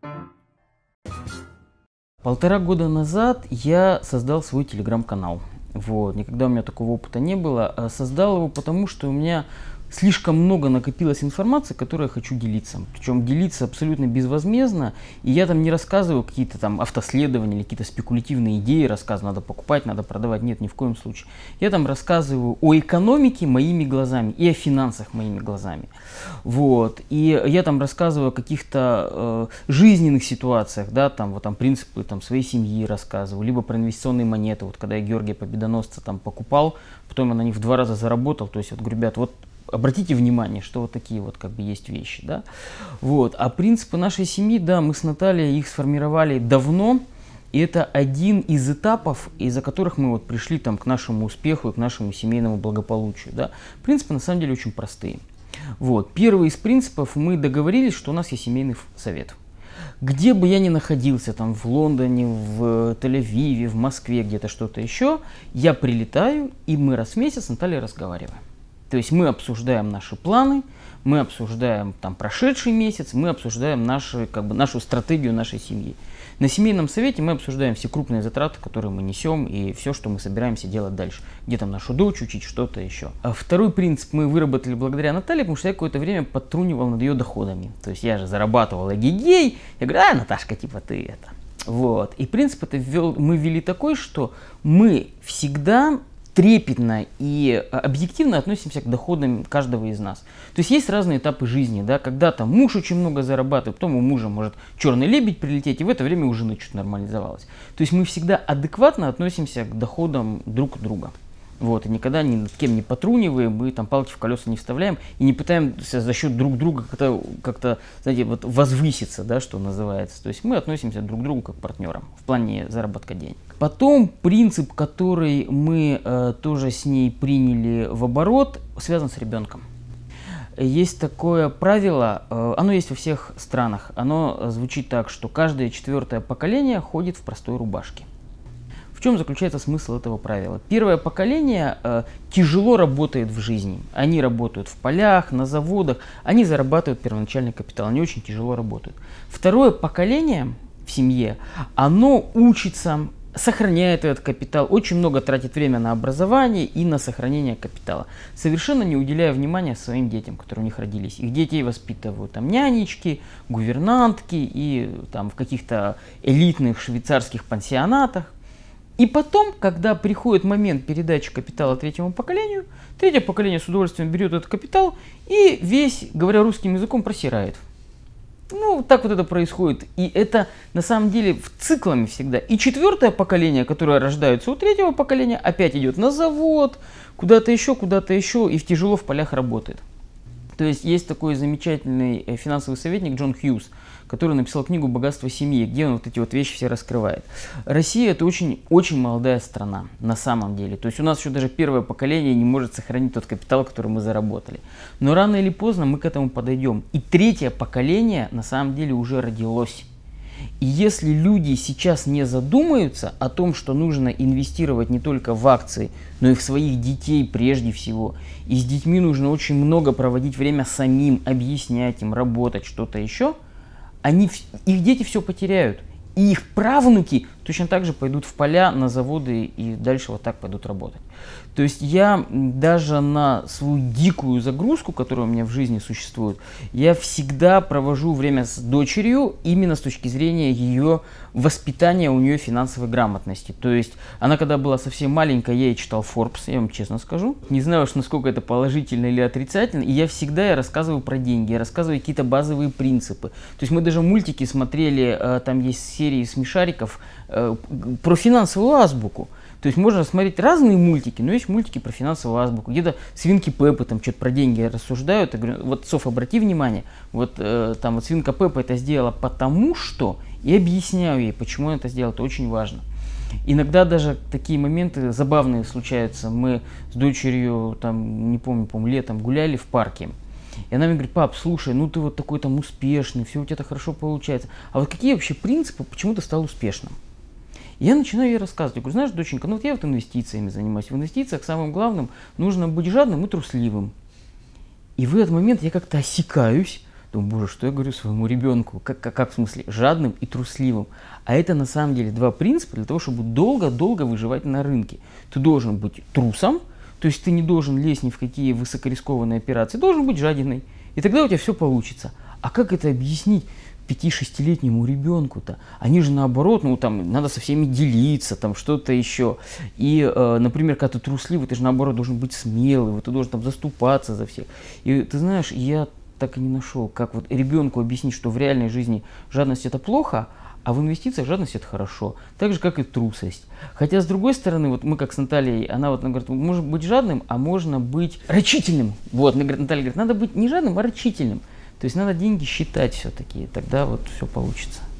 Полтора года назад я создал свой телеграм-канал. Вот. Никогда у меня такого опыта не было. Создал его потому, что у меня слишком много накопилось информации, которой я хочу делиться. Причем делиться абсолютно безвозмездно. И я там не рассказываю какие-то там автоследования или какие-то спекулятивные идеи, рассказываю, надо покупать, надо продавать. Нет, ни в коем случае. Я там рассказываю о экономике моими глазами и о финансах моими глазами. Вот. И я там рассказываю о каких-то жизненных ситуациях, да, там, вот там принципы там, своей семьи рассказываю, либо про инвестиционные монеты. Вот когда я Георгия Победоносца там покупал, потом я на них в 2 раза заработал. То есть, вот, ребят, вот обратите внимание, что вот такие вот как бы есть вещи, да. Вот. А принципы нашей семьи, да, мы с Натальей их сформировали давно. И это один из этапов, из-за которых мы вот пришли там к нашему успеху и к нашему семейному благополучию, да. Принципы на самом деле очень простые. Вот. Первый из принципов, мы договорились, что у нас есть семейный совет. Где бы я ни находился, там в Лондоне, в Тель-Авиве, в Москве, где-то что-то еще, я прилетаю, и мы раз в месяц с Натальей разговариваем. То есть мы обсуждаем наши планы, мы обсуждаем там прошедший месяц, мы обсуждаем нашу стратегию нашей семьи. На семейном совете мы обсуждаем все крупные затраты, которые мы несем, и все, что мы собираемся делать дальше. Где там нашу дочь учить, что-то еще. А второй принцип мы выработали благодаря Наталье, потому что я какое-то время подтрунивал над ее доходами. То есть я же зарабатывал эгегей. Я говорю, Наташка, типа ты это. Вот. И принцип это мы ввели такой, что мы всегда трепетно и объективно относимся к доходам каждого из нас. То есть есть разные этапы жизни, да, когда там муж очень много зарабатывает, потом у мужа может черный лебедь прилететь, и в это время у жены что-то нормализовалось. То есть мы всегда адекватно относимся к доходам друг друга. Вот, и никогда ни над кем не потруниваем, мы там палки в колеса не вставляем и не пытаемся за счет друг друга как-то, знаете, вот возвыситься, да, что называется. То есть мы относимся друг к другу как к партнерам в плане заработка денег. Потом принцип, который мы тоже с ней приняли в оборот, связан с ребенком. Есть такое правило, оно есть во всех странах, оно звучит так, что каждое 4-е поколение ходит в простой рубашке. В чем заключается смысл этого правила? Первое поколение тяжело работает в жизни. Они работают в полях, на заводах, они зарабатывают первоначальный капитал, они очень тяжело работают. Второе поколение в семье, оно учится, сохраняет этот капитал, очень много тратит время на образование и на сохранение капитала, совершенно не уделяя внимания своим детям, которые у них родились. Их детей воспитывают там нянечки, гувернантки и там в каких-то элитных швейцарских пансионатах. И потом, когда приходит момент передачи капитала 3-му поколению, 3-е поколение с удовольствием берет этот капитал и весь, говоря русским языком, просирает. Ну, так вот это происходит. И это на самом деле в циклами всегда. И 4-е поколение, которое рождается у 3-го поколения, опять идет на завод, куда-то еще, и тяжело в полях работает. То есть есть такой замечательный финансовый советник Джон Хьюз, который написал книгу «Богатство семьи», где он вот эти вот вещи все раскрывает. Россия – это очень молодая страна на самом деле. То есть у нас еще даже 1-е поколение не может сохранить тот капитал, который мы заработали. Но рано или поздно мы к этому подойдем. И 3-е поколение на самом деле уже родилось. И если люди сейчас не задумаются о том, что нужно инвестировать не только в акции, но и в своих детей прежде всего, и с детьми нужно очень много проводить время самим, объяснять им, работать, что-то еще, их дети все потеряют. И их правнуки точно так же пойдут в поля, на заводы и дальше вот так пойдут работать. То есть я даже на свою дикую загрузку, которая у меня в жизни существует, я всегда провожу время с дочерью именно с точки зрения ее воспитания, у нее финансовой грамотности. То есть она когда была совсем маленькая, я ей читал Forbes, я вам честно скажу. Не знаю уж, насколько это положительно или отрицательно. И я всегда рассказываю про деньги, я рассказываю какие-то базовые принципы. То есть мы даже мультики смотрели, там есть серии смешариков про финансовую азбуку. То есть можно смотреть разные мультики, но есть мультики про финансовую азбуку. Где-то свинки Пеппы там что-то про деньги рассуждают. Я говорю, вот, Соф, обрати внимание, вот там вот свинка Пеппа это сделала потому что, и объясняю ей, почему она это сделала, это очень важно. Иногда даже такие моменты забавные случаются. Мы с дочерью, там, не помню, летом гуляли в парке. И она мне говорит, пап, слушай, ну ты вот такой там успешный, все у тебя так хорошо получается. А вот какие вообще принципы, почему ты стал успешным? И я начинаю ей рассказывать. Я говорю, знаешь, доченька, ну вот я вот инвестициями занимаюсь. В инвестициях самым главным нужно быть жадным и трусливым. И в этот момент я как-то осекаюсь. Думаю, боже, что я говорю своему ребенку? Как в смысле? Жадным и трусливым. А это на самом деле два принципа для того, чтобы долго-долго выживать на рынке. Ты должен быть трусом, то есть ты не должен лезть ни в какие высокорискованные операции, должен быть жадиной. И тогда у тебя все получится. А как это объяснить 5-6-летнему ребенку-то? Они же наоборот, ну там надо со всеми делиться, там что-то еще. И, например, когда ты трусливый, ты же наоборот должен быть смелый, вот ты должен там заступаться за всех. И ты знаешь, я так и не нашел, как вот ребенку объяснить, что в реальной жизни жадность это плохо, а в инвестициях жадность это хорошо. Так же, как и трусость. Хотя, с другой стороны, вот мы как с Натальей, она вот говорит, можно быть жадным, а можно быть рачительным. Вот, Наталья говорит, надо быть не жадным, а рачительным. То есть надо деньги считать все-таки, тогда вот все получится.